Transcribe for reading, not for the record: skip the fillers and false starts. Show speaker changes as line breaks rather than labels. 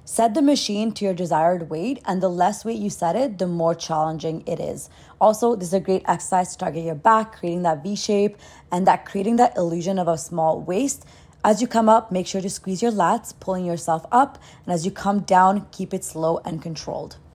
Set the machine to your desired weight, and the less weight you set it, the more challenging it is. Also, this is a great exercise to target your back, creating that V shape and creating that illusion of a small waist. As you come up, make sure to squeeze your lats, pulling yourself up, and as you come down, keep it slow and controlled.